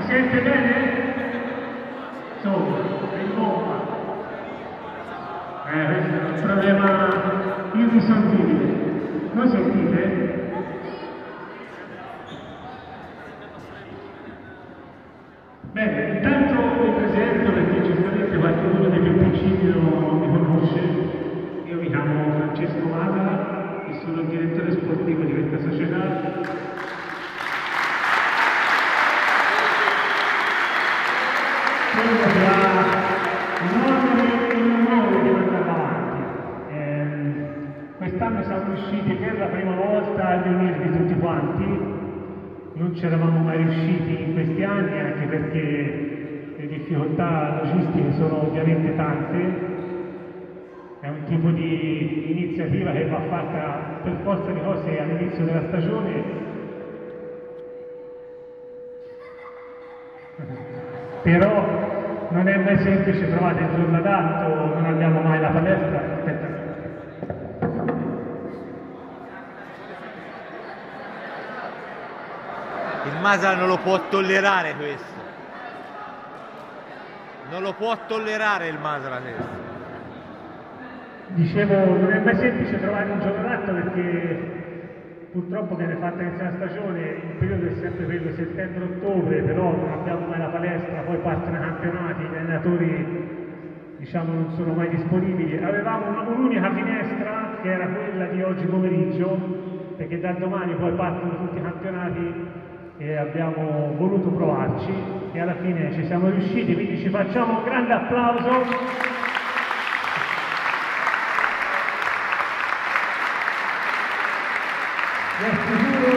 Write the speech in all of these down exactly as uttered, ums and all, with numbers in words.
sente bene? Insomma, è in bomba. Eh, questo è un problema irrisolvibile. Lo sentite? Bene, intanto vi presento perché certamente qualcuno dei più piccini non mi conosce. Io mi chiamo Francesco Madara e sono il direttore sportivo di questa società. Quello che ha enorme onore di andare avanti. Eh, quest'anno siamo riusciti per la prima volta a riunirvi tutti quanti. Non ci eravamo mai riusciti in questi anni, anche perché le difficoltà logistiche sono ovviamente tante. È un tipo di iniziativa che va fatta per forza di cose all'inizio della stagione. Però non è mai semplice trovare il giorno adatto, non abbiamo mai la palestra. Aspetta. Il Masara non lo può tollerare questo. Non lo può tollerare il Masara questo. Dicevo, non è mai semplice trovare un giorno adatto perché purtroppo viene fatta iniziare la stagione, il periodo è sempre quello settembre-ottobre, però non abbiamo mai la palestra, poi partono i campionati, gli allenatori diciamo non sono mai disponibili. Avevamo un'unica finestra che era quella di oggi pomeriggio, perché da domani poi partono tutti i campionati e abbiamo voluto provarci e alla fine ci siamo riusciti, quindi ci facciamo un grande applauso. Vi assicuro,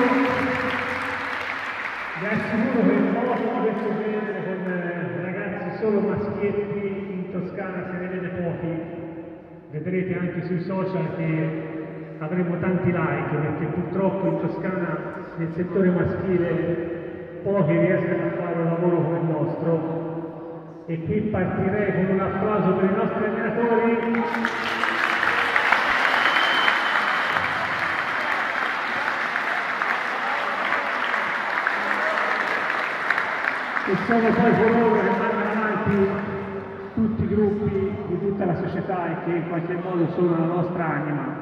vi assicuro che foto di questo genere con ragazzi solo maschietti in Toscana se ne vede pochi. Vedrete anche sui social che avremo tanti like, perché purtroppo in Toscana nel settore maschile pochi riescono a fare un lavoro come il nostro. E qui partirei con un applauso per i nostri allenatori. E sono poi coloro che mandano avanti tutti i gruppi di tutta la società e che in qualche modo sono la nostra anima.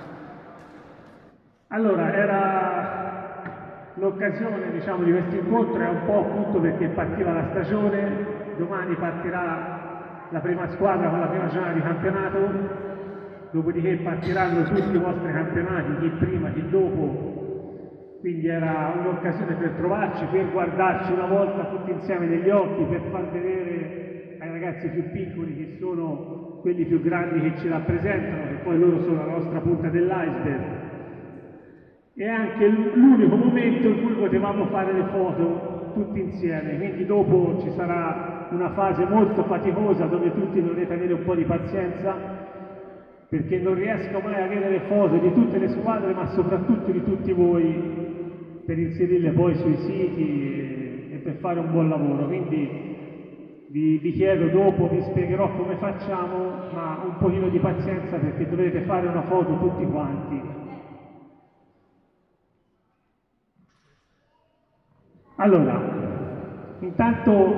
Allora, era l'occasione diciamo, di questo incontro, è un po' appunto perché partiva la stagione, domani partirà la prima squadra con la prima giornata di campionato, dopodiché partiranno tutti i vostri campionati, chi prima, chi dopo. Quindi era un'occasione per trovarci, per guardarci una volta tutti insieme negli occhi, per far vedere ai ragazzi più piccoli che sono quelli più grandi che ci rappresentano, che poi loro sono la nostra punta dell'iceberg. E anche l'unico momento in cui potevamo fare le foto tutti insieme, quindi dopo ci sarà una fase molto faticosa dove tutti dovrete avere un po' di pazienza, perché non riesco mai a avere le foto di tutte le squadre, ma soprattutto di tutti voi, per inserirle poi sui siti e per fare un buon lavoro. Quindi vi, vi chiedo dopo, vi spiegherò come facciamo, ma un pochino di pazienza perché dovrete fare una foto tutti quanti. Allora, intanto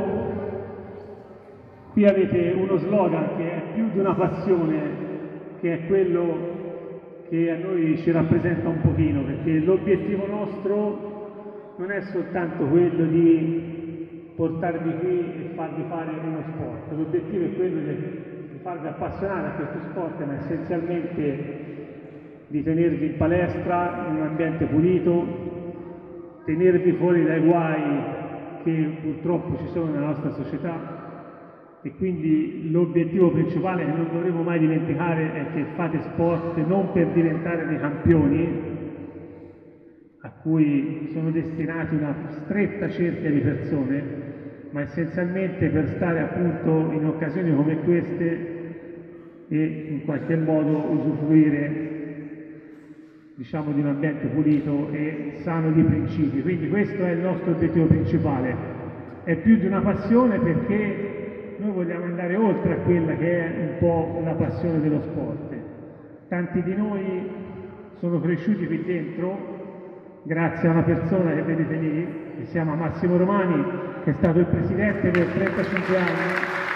qui avete uno slogan che è più di una passione, che è quello che a noi ci rappresenta un pochino, perché l'obiettivo nostro non è soltanto quello di portarvi qui e farvi fare uno sport, l'obiettivo è quello di farvi appassionare a questo sport, ma essenzialmente di tenervi in palestra, in un ambiente pulito, tenervi fuori dai guai che purtroppo ci sono nella nostra società. E quindi l'obiettivo principale che non dovremo mai dimenticare è che fate sport non per diventare dei campioni, a cui sono destinati una stretta cerchia di persone, ma essenzialmente per stare appunto in occasioni come queste e in qualche modo usufruire diciamo di un ambiente pulito e sano di principi. Quindi questo è il nostro obiettivo principale. È più di una passione perché noi vogliamo andare oltre a quella che è un po' la passione dello sport. Tanti di noi sono cresciuti qui dentro grazie a una persona che vedete lì, insieme a Massimo Romani, che è stato il presidente per trentacinque anni.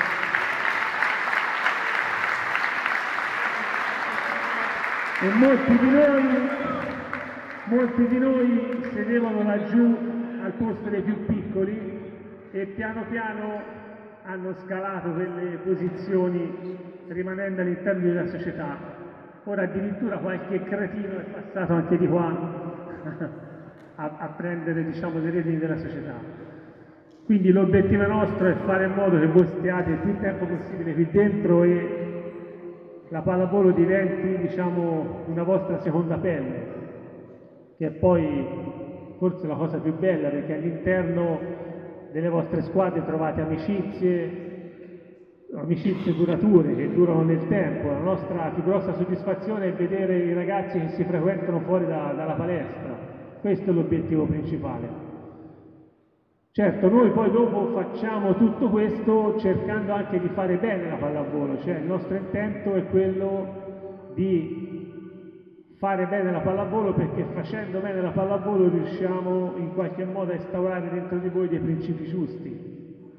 E molti di noi, molti di noi sedevano laggiù al posto dei più piccoli e piano piano hanno scalato quelle posizioni rimanendo all'interno della società. Ora addirittura qualche cretino è passato anche di qua a, a prendere, diciamo, le redini della società. Quindi l'obiettivo nostro è fare in modo che voi stiate il più tempo possibile qui dentro e la pallavolo diventi, diciamo, una vostra seconda pelle, che è poi forse la cosa più bella, perché all'interno delle vostre squadre trovate amicizie, amicizie durature che durano nel tempo. La nostra più grossa soddisfazione è vedere i ragazzi che si frequentano fuori da, dalla palestra. Questo è l'obiettivo principale. Certo, noi poi dopo facciamo tutto questo cercando anche di fare bene la pallavolo, cioè il nostro intento è quello di fare bene la pallavolo, perché facendo bene la pallavolo riusciamo in qualche modo a instaurare dentro di voi dei principi giusti.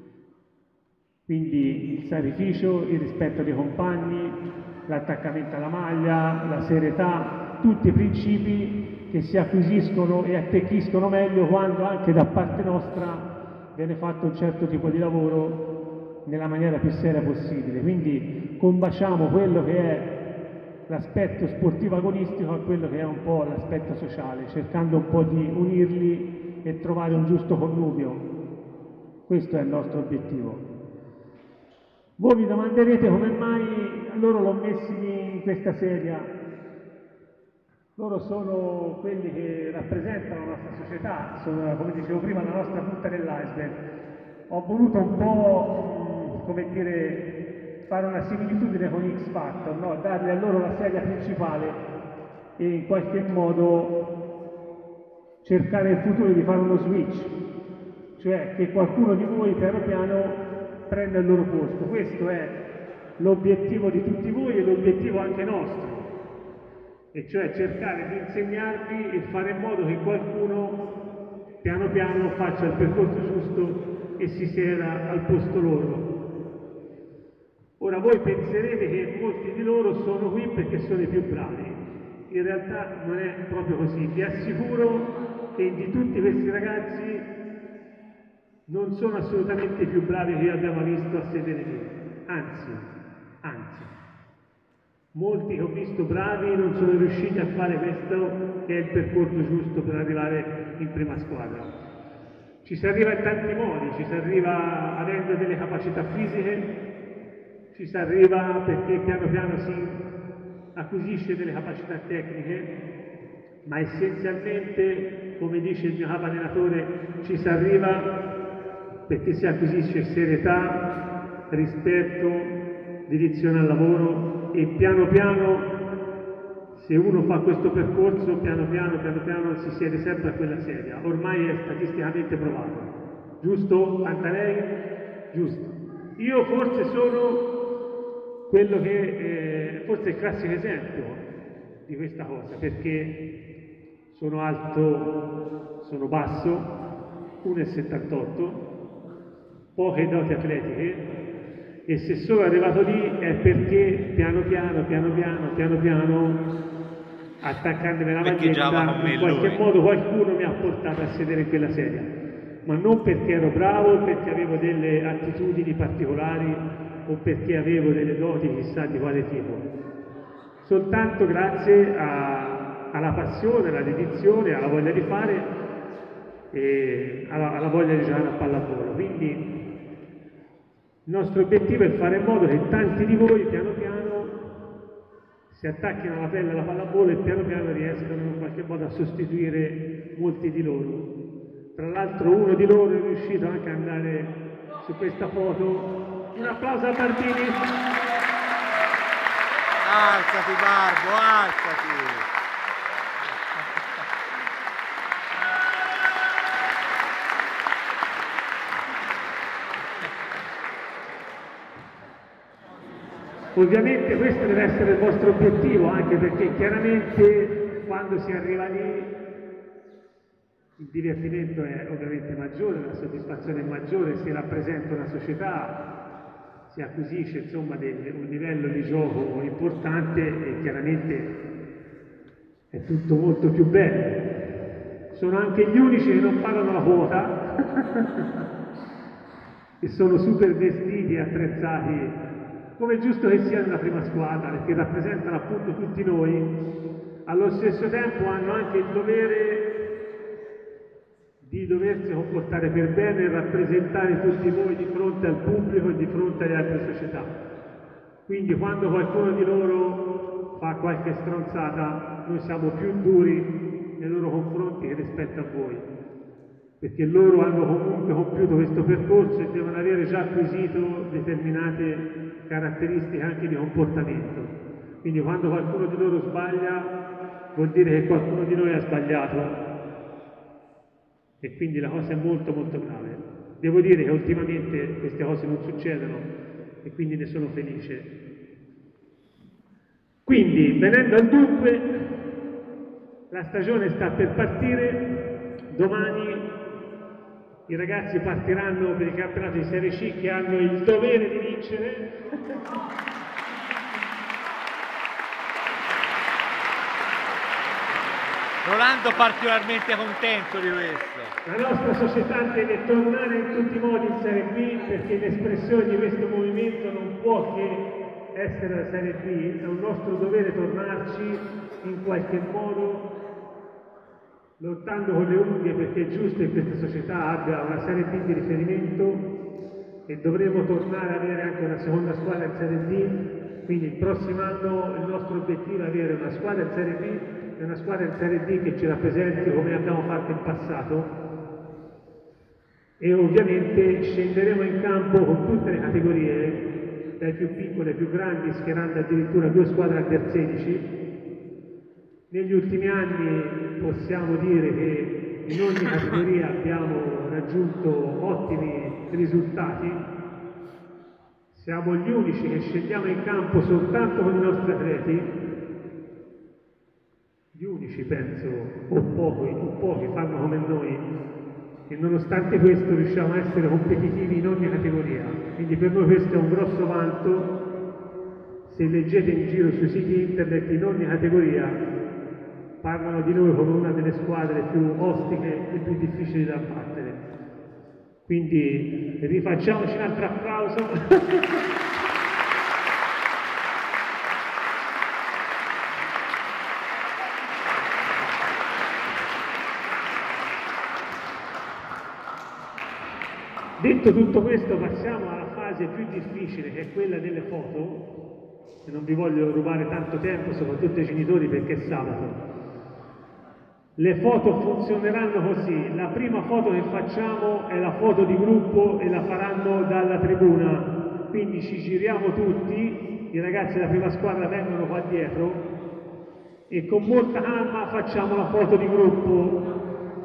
Quindi il sacrificio, il rispetto dei compagni, l'attaccamento alla maglia, la serietà, tutti i principi che si acquisiscono e attecchiscono meglio quando anche da parte nostra viene fatto un certo tipo di lavoro nella maniera più seria possibile. Quindi combaciamo quello che è l'aspetto sportivo agonistico a quello che è un po' l'aspetto sociale, cercando un po' di unirli e trovare un giusto connubio. Questo è il nostro obiettivo. Voi vi domanderete come mai loro l'ho messi in questa sedia. Loro sono quelli che rappresentano la nostra società, sono, come dicevo prima, la nostra punta dell'iceberg. Ho voluto un po', come dire, fare una similitudine con X Factor, no? Dargli a loro la sedia principale e in qualche modo cercare in futuro di fare uno switch, cioè che qualcuno di voi piano piano prenda il loro posto. Questo è l'obiettivo di tutti voi e l'obiettivo anche nostro. E cioè cercare di insegnarvi e fare in modo che qualcuno piano piano faccia il percorso giusto e si sieda al posto loro. Ora voi penserete che molti di loro sono qui perché sono i più bravi. In realtà non è proprio così. Vi assicuro che di tutti questi ragazzi non sono assolutamente i più bravi che abbiamo visto a sedere qui. Anzi, anzi. Molti che ho visto bravi non sono riusciti a fare questo che è il percorso giusto per arrivare in prima squadra. Ci si arriva in tanti modi, ci si arriva avendo delle capacità fisiche, ci si arriva perché piano piano si acquisisce delle capacità tecniche, ma essenzialmente, come dice il mio capo allenatore, ci si arriva perché si acquisisce serietà, rispetto, dedizione al lavoro. E piano piano, se uno fa questo percorso, piano piano, piano piano si siede sempre a quella sedia. Ormai è statisticamente provato. Giusto, Pantalei? Giusto. Io forse sono quello che, eh, forse è il classico esempio di questa cosa, perché sono alto, sono basso, uno virgola settantotto, poche doti atletiche, e se sono arrivato lì è perché piano piano, piano piano, piano piano, attaccandomi la maglietta, in qualche lui. modo qualcuno mi ha portato a sedere in quella sedia. Ma non perché ero bravo, perché avevo delle attitudini particolari o perché avevo delle doti chissà di quale tipo. Soltanto grazie a, alla passione, alla dedizione, alla voglia di fare e alla, alla voglia di giocare a pallavolo. Quindi il nostro obiettivo è fare in modo che tanti di voi piano piano si attacchino alla pelle alla pallavolo e piano piano riescano in qualche modo a sostituire molti di loro. Tra l'altro uno di loro è riuscito anche ad andare su questa foto. Un applauso a Barbini. Alzati Barbo, alzati! Ovviamente questo deve essere il vostro obiettivo, anche perché chiaramente quando si arriva lì il divertimento è ovviamente maggiore, la soddisfazione è maggiore, si rappresenta una società, si acquisisce insomma del, un livello di gioco importante e chiaramente è tutto molto più bello. Sono anche gli unici che non pagano la quota e sono super vestiti e attrezzati, come è giusto che sia nella prima squadra, perché rappresentano appunto tutti noi, allo stesso tempo hanno anche il dovere di doversi comportare per bene e rappresentare tutti voi di fronte al pubblico e di fronte alle altre società. Quindi quando qualcuno di loro fa qualche stronzata, noi siamo più duri nei loro confronti che rispetto a voi, perché loro hanno comunque compiuto questo percorso e devono avere già acquisito determinate caratteristiche anche di comportamento. Quindi quando qualcuno di loro sbaglia, vuol dire che qualcuno di noi ha sbagliato. E quindi la cosa è molto molto grave. Devo dire che ultimamente queste cose non succedono e quindi ne sono felice. Quindi, venendo al dunque, la stagione sta per partire, domani i ragazzi partiranno per il campionato di Serie C che hanno il dovere di vincere. Rolando particolarmente contento di questo. La nostra società deve tornare in tutti i modi in Serie B perché l'espressione di questo movimento non può che essere la Serie B, è un nostro dovere tornarci in qualche modo lottando con le unghie perché è giusto che questa società abbia una Serie B di riferimento e dovremo tornare ad avere anche una seconda squadra in Serie D, quindi il prossimo anno il nostro obiettivo è avere una squadra in Serie B e una squadra in Serie D che ci rappresenti come abbiamo fatto in passato e ovviamente scenderemo in campo con tutte le categorie, dai più piccoli ai più grandi, schierando addirittura due squadre under sedici. Negli ultimi anni possiamo dire che in ogni categoria abbiamo raggiunto ottimi risultati. Siamo gli unici che scendiamo in campo soltanto con i nostri atleti, gli unici penso, o pochi, o pochi fanno come noi, e nonostante questo riusciamo a essere competitivi in ogni categoria. Quindi per noi questo è un grosso vanto. Se leggete in giro sui siti internet in ogni categoria parlano di noi come una delle squadre più ostiche e più difficili da battere. Quindi rifacciamoci un altro applauso. Detto tutto questo, passiamo alla fase più difficile, che è quella delle foto, e non vi voglio rubare tanto tempo, soprattutto ai genitori, perché è sabato. Le foto funzioneranno così: la prima foto che facciamo è la foto di gruppo e la faranno dalla tribuna, quindi ci giriamo tutti, i ragazzi della prima squadra vengono qua dietro e con molta calma facciamo la foto di gruppo.